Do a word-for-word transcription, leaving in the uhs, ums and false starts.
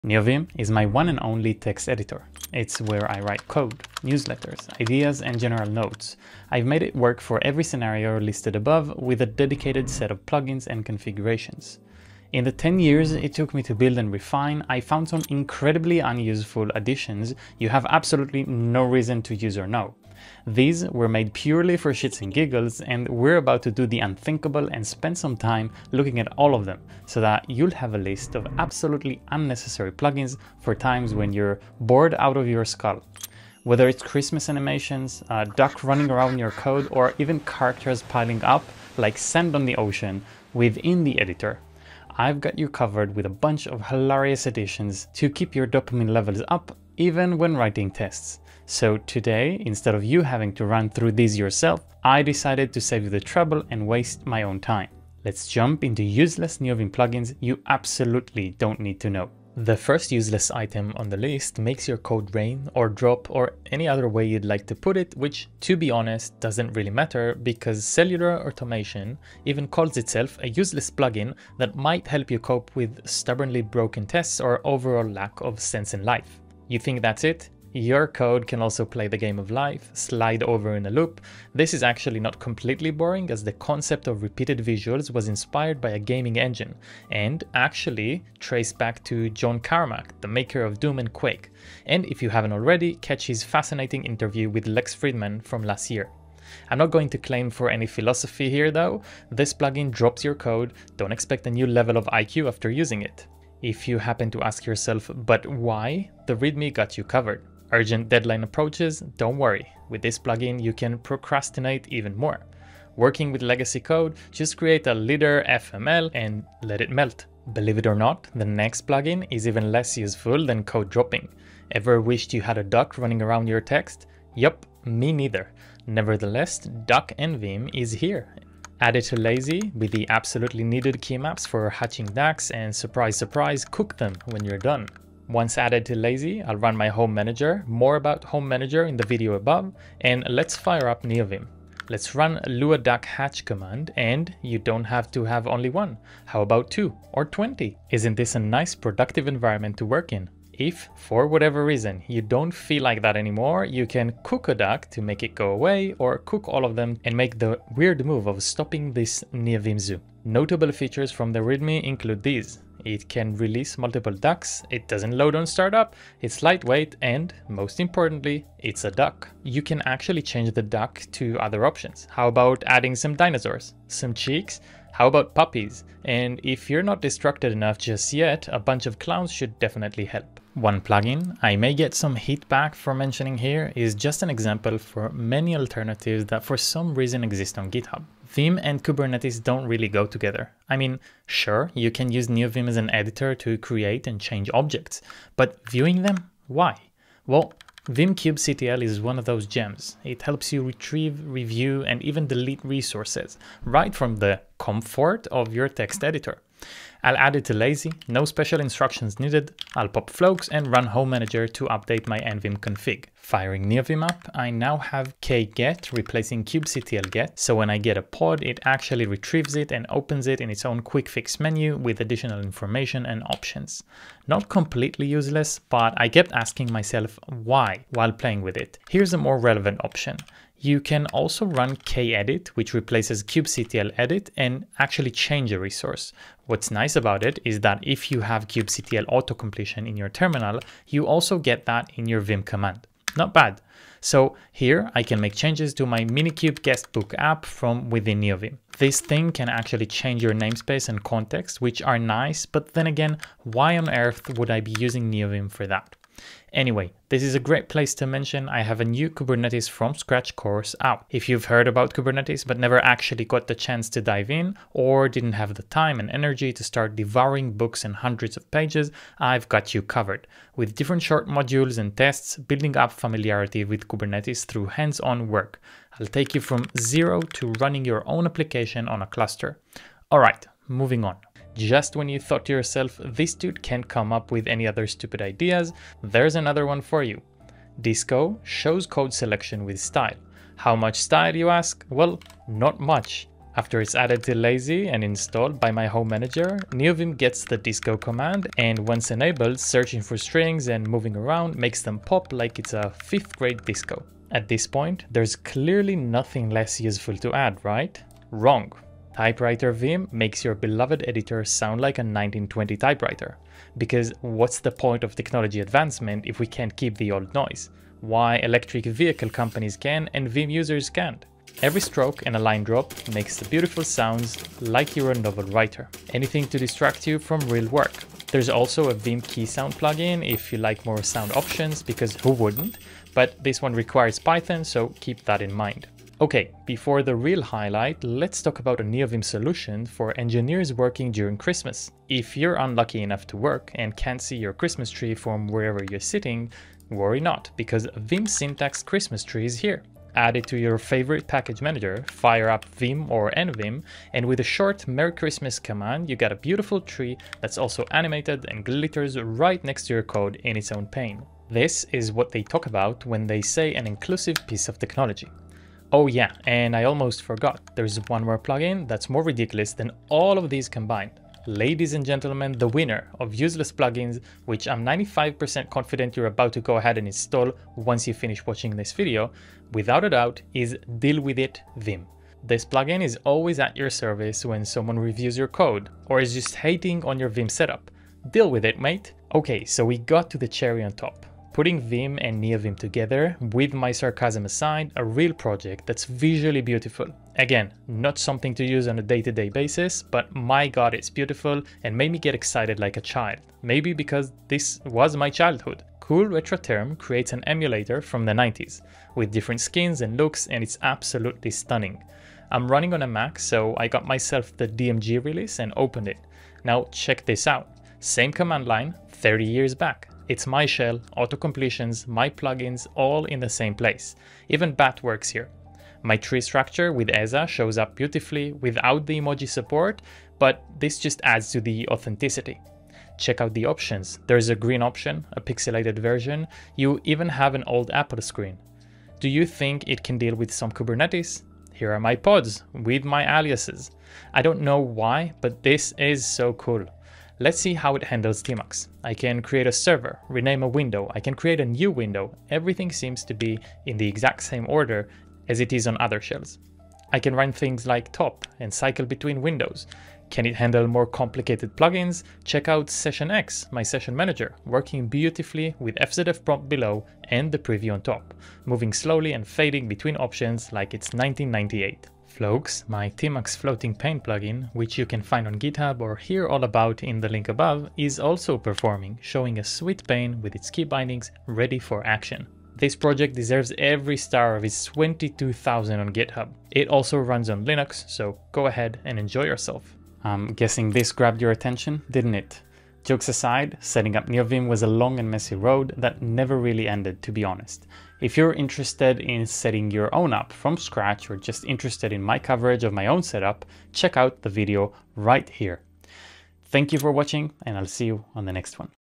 Neovim is my one and only text editor. It's where I write code, newsletters, ideas, and general notes. I've made it work for every scenario listed above with a dedicated set of plugins and configurations. In the ten years it took me to build and refine, I found some incredibly unuseful additions you have absolutely no reason to use or know. These were made purely for shits and giggles, and we're about to do the unthinkable and spend some time looking at all of them, so that you'll have a list of absolutely unnecessary plugins for times when you're bored out of your skull. Whether it's Christmas animations, a duck running around your code, or even characters piling up like sand on the ocean within the editor, I've got you covered with a bunch of hilarious additions to keep your dopamine levels up even when writing tests. So today, instead of you having to run through these yourself, I decided to save you the trouble and waste my own time. Let's jump into useless Neovim plugins you absolutely don't need to know. The first useless item on the list makes your code rain or drop, or any other way you'd like to put it, which, to be honest, doesn't really matter because Cellular Automation even calls itself a useless plugin that might help you cope with stubbornly broken tests or overall lack of sense in life. You think that's it? Your code can also play the game of life, slide over in a loop. This is actually not completely boring, as the concept of repeated visuals was inspired by a gaming engine and actually traced back to John Carmack, the maker of Doom and Quake. And if you haven't already, catch his fascinating interview with Lex Friedman from last year. I'm not going to claim for any philosophy here though. This plugin drops your code, don't expect a new level of I Q after using it. If you happen to ask yourself, but why? The README got you covered. Urgent deadline approaches? Don't worry, with this plugin you can procrastinate even more. Working with legacy code, just create a liter F M L and let it melt. Believe it or not, the next plugin is even less useful than code dropping. Ever wished you had a duck running around your text? Yup, me neither. Nevertheless, kubectl.nvim is here. Added to lazy with the absolutely needed key maps for hatching ducks, and surprise surprise, cook them when you're done. Once added to lazy, I'll run my home manager. More about home manager in the video above, and let's fire up Neovim. Let's run lua duck hatch command, and you don't have to have only one. How about two or twenty? Isn't this a nice productive environment to work in? If, for whatever reason, you don't feel like that anymore, you can cook a duck to make it go away, or cook all of them and make the weird move of stopping this Neovim zoo. Notable features from the README include these. It can release multiple ducks, it doesn't load on startup, it's lightweight, and most importantly, it's a duck. You can actually change the duck to other options. How about adding some dinosaurs, some cheeks? How about puppies? And if you're not distracted enough just yet, a bunch of clowns should definitely help. One plugin I may get some heat back for mentioning here is just an example for many alternatives that for some reason exist on GitHub. Vim and Kubernetes don't really go together. I mean, sure, you can use Neovim as an editor to create and change objects, but viewing them? Why? Well, Vim kubectl is one of those gems. It helps you retrieve, review, and even delete resources right from the comfort of your text editor. I'll add it to lazy, no special instructions needed. I'll pop Flokes and run home manager to update my nvim config. Firing Neovim up, I now have kget replacing kubectl get, so when I get a pod, it actually retrieves it and opens it in its own quick fix menu with additional information and options. Not completely useless, but I kept asking myself why while playing with it. Here's a more relevant option. You can also run kedit, which replaces kubectl edit, and actually change a resource. What's nice about it is that if you have kubectl autocompletion in your terminal, you also get that in your Vim command. Not bad. So here I can make changes to my Minikube guestbook app from within Neovim. This thing can actually change your namespace and context, which are nice, but then again, why on earth would I be using Neovim for that? Anyway, this is a great place to mention I have a new Kubernetes from scratch course out. If you've heard about Kubernetes but never actually got the chance to dive in, or didn't have the time and energy to start devouring books and hundreds of pages, I've got you covered. With different short modules and tests, building up familiarity with Kubernetes through hands-on work. I'll take you from zero to running your own application on a cluster. Alright, moving on. Just when you thought to yourself, this dude can't come up with any other stupid ideas, there's another one for you. Disco shows code selection with style. How much style, you ask? Well, not much. After it's added to Lazy and installed by my home manager, Neovim gets the disco command, and once enabled, searching for strings and moving around makes them pop like it's a fifth grade disco. At this point, there's clearly nothing less useful to add, right? Wrong. Typewriter Vim makes your beloved editor sound like a nineteen twenty typewriter. Because what's the point of technology advancement if we can't keep the old noise? Why electric vehicle companies can and Vim users can't? Every stroke and a line drop makes the beautiful sounds like you're a novel writer. Anything to distract you from real work. There's also a Vim key sound plugin if you like more sound options, because who wouldn't? But this one requires Python, so keep that in mind. Okay, before the real highlight, let's talk about a Neovim solution for engineers working during Christmas. If you're unlucky enough to work and can't see your Christmas tree from wherever you're sitting, worry not, because Vim Syntax Christmas tree is here. Add it to your favorite package manager, fire up Vim or Nvim, and with a short Merry Christmas command, you got a beautiful tree that's also animated and glitters right next to your code in its own pane. This is what they talk about when they say an inclusive piece of technology. Oh yeah, and I almost forgot, there's one more plugin that's more ridiculous than all of these combined. Ladies and gentlemen, the winner of useless plugins, which I'm ninety-five percent confident you're about to go ahead and install once you finish watching this video, without a doubt, is Deal With It Vim. This plugin is always at your service when someone reviews your code or is just hating on your Vim setup. Deal with it, mate. Okay, so we got to the cherry on top. Putting Vim and Neovim together, with my sarcasm aside, a real project that's visually beautiful. Again, not something to use on a day-to-day basis, but my god, it's beautiful and made me get excited like a child. Maybe because this was my childhood. Cool Retro Term creates an emulator from the nineties, with different skins and looks, and it's absolutely stunning. I'm running on a Mac, so I got myself the D M G release and opened it. Now check this out. Same command line, thirty years back. It's my shell, auto-completions, my plugins, all in the same place. Even Bat works here. My tree structure with E S A shows up beautifully without the emoji support, but this just adds to the authenticity. Check out the options. There's a green option, a pixelated version. You even have an old Apple screen. Do you think it can deal with some Kubernetes? Here are my pods with my aliases. I don't know why, but this is so cool. Let's see how it handles Tmux. I can create a server, rename a window, I can create a new window. Everything seems to be in the exact same order as it is on other shells. I can run things like top and cycle between windows. Can it handle more complicated plugins? Check out Session X, my session manager, working beautifully with F Z F prompt below and the preview on top, moving slowly and fading between options like it's nineteen ninety-eight. Floaks, my Tmux floating pane plugin, which you can find on GitHub or hear all about in the link above, is also performing, showing a sweet pane with its key bindings ready for action. This project deserves every star of its twenty-two thousand on GitHub. It also runs on Linux, so go ahead and enjoy yourself. I'm guessing this grabbed your attention, didn't it? Jokes aside, setting up Neovim was a long and messy road that never really ended, to be honest. If you're interested in setting your own up from scratch or just interested in my coverage of my own setup, check out the video right here. Thank you for watching, and I'll see you on the next one.